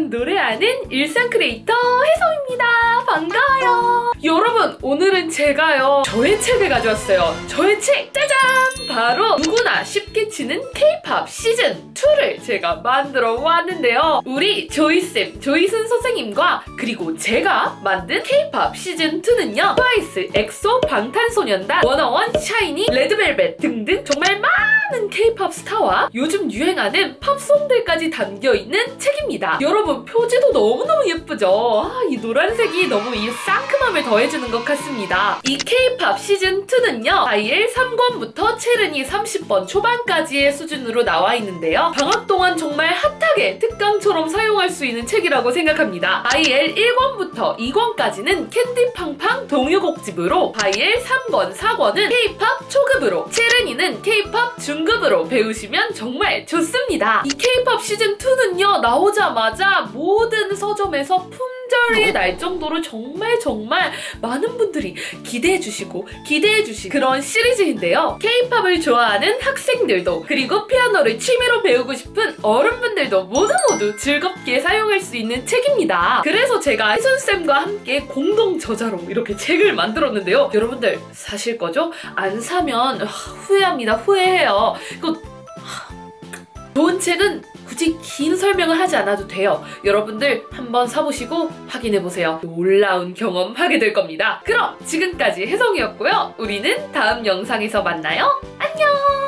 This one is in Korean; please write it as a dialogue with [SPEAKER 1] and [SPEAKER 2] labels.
[SPEAKER 1] 여러분 노래하는 일상 크리에이터 혜성입니다. 반가워요. 여러분 오늘은 제가요 저의 책을 가져왔어요. 저의 책 짜잔! 바로 누구나 쉽게 치는 K-POP 시즌2를 제가 만들어 왔는데요. 우리 조이쌤, 조이순 선생님과 그리고 제가 만든 K-POP 시즌2는요 트와이스, 엑소, 방탄소년단, 워너원, 샤이니, 레드벨벳 등등 정말 많은 K-POP 스타와 요즘 유행하는 팝송들까지 담겨있는 책입니다. 여러분 표지도 너무너무 예쁘죠? 이 노란색이 너무 이 상큼함을 더해주는 것 같습니다. 이 K-POP 시즌2는요 IL 3권부터 체르니 30번 초반까지의 수준으로 나와 있는데요. 방학 동안 정말 핫하게 특강처럼 사용할 수 있는 책이라고 생각합니다. IL 1권부터 2권까지는 캔디팡팡 동요곡집으로 IL 3권, 4권은 K-POP 초급으로, 체르니는 K-POP 중급으로 배우시면 정말 좋습니다. 이 K-POP 시즌2는요 나오자마자 모든 서점에서 품절이 날 정도로 정말 많은 분들이 기대해주시고 그런 시리즈인데요. K-POP을 좋아하는 학생들도 그리고 피아노를 취미로 배우고 싶은 어른분들도 모두 즐겁게 사용할 수 있는 책입니다. 그래서 제가 혜순쌤과 함께 공동 저자로 이렇게 책을 만들었는데요. 여러분들 사실 거죠? 안 사면 후회합니다. 후회해요. 이거 좋은 책은 굳이 긴 설명을 하지 않아도 돼요. 여러분들 한번 사보시고 확인해보세요. 놀라운 경험 하게 될 겁니다. 그럼 지금까지 혜성이었고요. 우리는 다음 영상에서 만나요. 안녕!